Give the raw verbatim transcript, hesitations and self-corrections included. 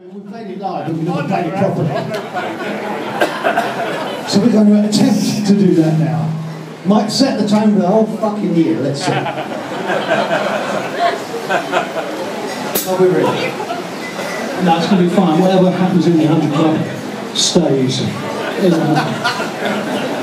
We played it live, but we never played it properly. So we're going to attempt to do that now. Might set the tone for the whole fucking year, let's see. Are we ready? No, it's going to be fine. Whatever happens in the hundred club stays. Isn't it?